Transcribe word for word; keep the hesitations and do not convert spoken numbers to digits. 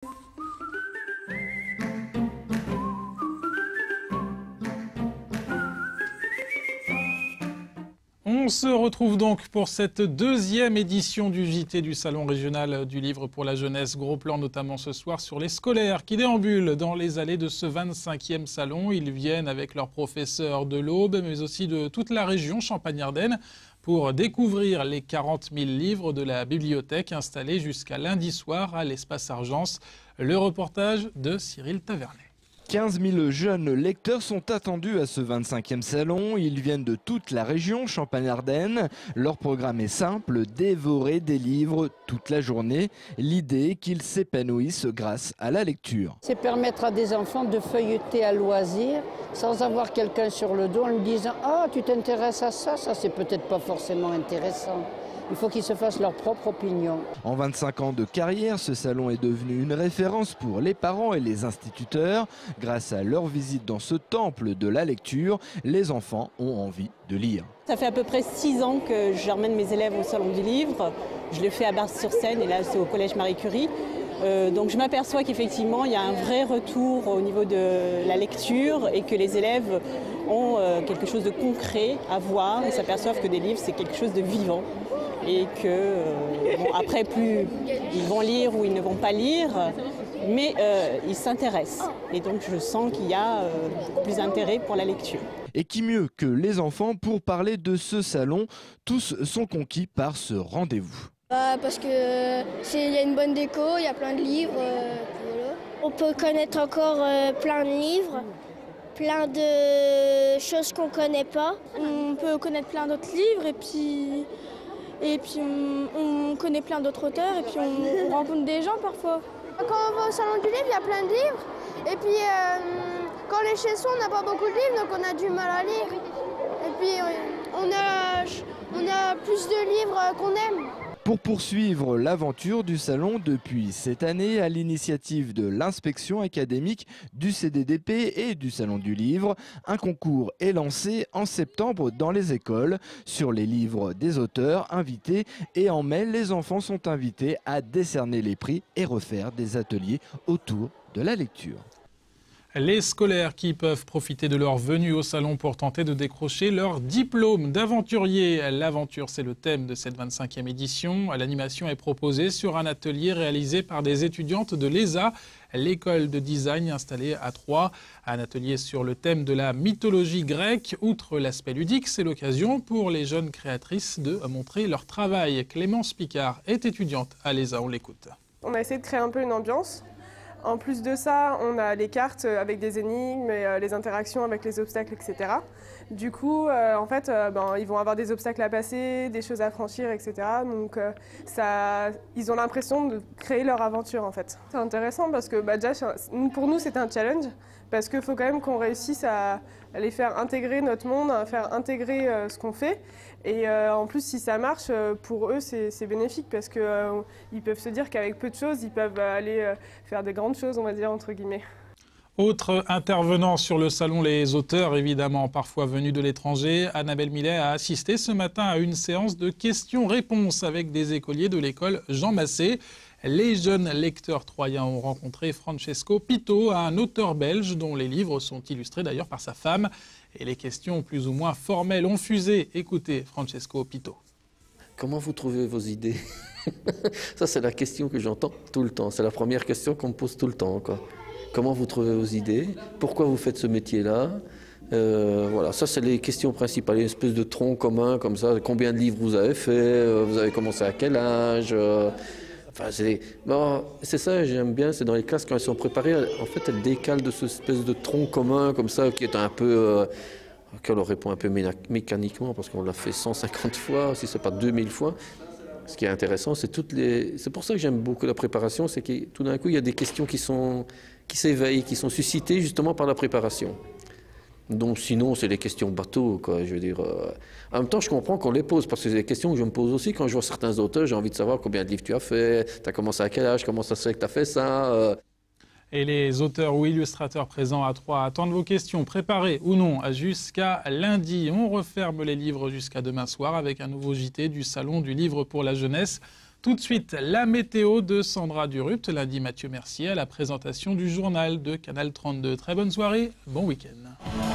On se retrouve donc pour cette deuxième édition du J T du Salon régional du livre pour la jeunesse. Gros plan notamment ce soir sur les scolaires qui déambulent dans les allées de ce vingt-cinquième salon. Ils viennent avec leurs professeurs de l'Aube, mais aussi de toute la région Champagne-Ardenne, pour découvrir les quarante mille livres de la bibliothèque installée jusqu'à lundi soir à l'espace Argence. Le reportage de Cyril Tavernet. quinze mille jeunes lecteurs sont attendus à ce vingt-cinquième salon. Ils viennent de toute la région Champagne-Ardenne. Leur programme est simple, dévorer des livres toute la journée. L'idée qu'ils s'épanouissent grâce à la lecture. C'est permettre à des enfants de feuilleter à loisir sans avoir quelqu'un sur le dos en lui disant « Ah, tu t'intéresses à ça, ça c'est peut-être pas forcément intéressant ». Il faut qu'ils se fassent leur propre opinion. En vingt-cinq ans de carrière, ce salon est devenu une référence pour les parents et les instituteurs. Grâce à leur visite dans ce temple de la lecture, les enfants ont envie de lire. Ça fait à peu près six ans que j'emmène mes élèves au salon du livre. Je le fais à Bar-sur-Seine et là c'est au collège Marie Curie. Euh, donc je m'aperçois qu'effectivement il y a un vrai retour au niveau de la lecture et que les élèves ont euh, quelque chose de concret à voir et s'aperçoivent que des livres c'est quelque chose de vivant. Et que, euh, bon, après, plus ils vont lire ou ils ne vont pas lire, mais euh, ils s'intéressent. Et donc, je sens qu'il y a euh, beaucoup plus d'intérêt pour la lecture. Et qui mieux que les enfants pour parler de ce salon? Tous sont conquis par ce rendez-vous. Bah, parce qu'il y a une bonne déco, il y a plein de livres. Euh, voilà. On peut connaître encore euh, plein de livres. Plein de choses qu'on ne connaît pas. On peut connaître plein d'autres livres et puis... Et puis on, on connaît plein d'autres auteurs et puis on, on rencontre des gens parfois. Quand on va au salon du livre, il y a plein de livres. Et puis euh, quand on est chez soi, on n'a pas beaucoup de livres, donc on a du mal à lire. Et puis on a, on a plus de livres qu'on aime. Pour poursuivre l'aventure du salon depuis cette année, à l'initiative de l'inspection académique du C D D P et du Salon du Livre, un concours est lancé en septembre dans les écoles sur les livres des auteurs invités et en mai, les enfants sont invités à décerner les prix et refaire des ateliers autour de la lecture. Les scolaires qui peuvent profiter de leur venue au salon pour tenter de décrocher leur diplôme d'aventurier. L'aventure, c'est le thème de cette vingt-cinquième édition. L'animation est proposée sur un atelier réalisé par des étudiantes de l'E S A, l'école de design installée à Troyes. Un atelier sur le thème de la mythologie grecque. Outre l'aspect ludique, c'est l'occasion pour les jeunes créatrices de montrer leur travail. Clémence Picard est étudiante à l'E S A, on l'écoute. On a essayé de créer un peu une ambiance. En plus de ça, on a les cartes avec des énigmes, et les interactions avec les obstacles, et cetera. Du coup, euh, en fait, euh, ben, ils vont avoir des obstacles à passer, des choses à franchir, et cetera. Donc, euh, ça, ils ont l'impression de créer leur aventure, en fait. C'est intéressant parce que bah, déjà, pour nous, c'est un challenge, parce qu'il faut quand même qu'on réussisse à, à les faire intégrer notre monde, à faire intégrer euh, ce qu'on fait. Et euh, en plus, si ça marche, euh, pour eux, c'est bénéfique, parce qu'ils euh, peuvent se dire qu'avec peu de choses, ils peuvent aller euh, faire des grandes choses, on va dire, entre guillemets. Autre intervenant sur le salon, les auteurs, évidemment, parfois venus de l'étranger. Annabelle Millet a assisté ce matin à une séance de questions-réponses avec des écoliers de l'école Jean Massé. Les jeunes lecteurs troyens ont rencontré Francesco Pito, un auteur belge dont les livres sont illustrés d'ailleurs par sa femme. Et les questions plus ou moins formelles ont fusé. Écoutez Francesco Pito. Comment vous trouvez vos idées? Ça, c'est la question que j'entends tout le temps. C'est la première question qu'on me pose tout le temps, quoi. Comment vous trouvez vos idées? Pourquoi vous faites ce métier-là? euh, Voilà, ça, c'est les questions principales. Une espèce de tronc commun, comme ça. Combien de livres vous avez fait? Vous avez commencé à quel âge? Enfin, c'est bon, ça, j'aime bien, c'est dans les classes, quand elles sont préparées, en fait, elles décalent de ce espèce de tronc commun, comme ça, qui est un peu... Euh, auquel on répond un peu mécaniquement, parce qu'on l'a fait cent cinquante fois, si ce n'est pas deux mille fois. Ce qui est intéressant, c'est toutes les... C'est pour ça que j'aime beaucoup la préparation, c'est que tout d'un coup, il y a des questions qui sont... qui s'éveillent, qui sont suscitées justement par la préparation. Donc sinon, c'est les questions bateau, quoi, je veux dire. Euh... En même temps, je comprends qu'on les pose, parce que c'est des questions que je me pose aussi quand je vois certains auteurs. J'ai envie de savoir combien de livres tu as fait, tu as commencé à quel âge, comment ça se fait que tu as fait ça. Euh... Et les auteurs ou illustrateurs présents à Troyes attendent vos questions, préparées ou non, jusqu'à lundi. On referme les livres jusqu'à demain soir avec un nouveau J T du Salon du Livre pour la jeunesse. Tout de suite, la météo de Sandra Durupt. Lundi, Mathieu Mercier à la présentation du journal de Canal trente-deux. Très bonne soirée, bon week-end.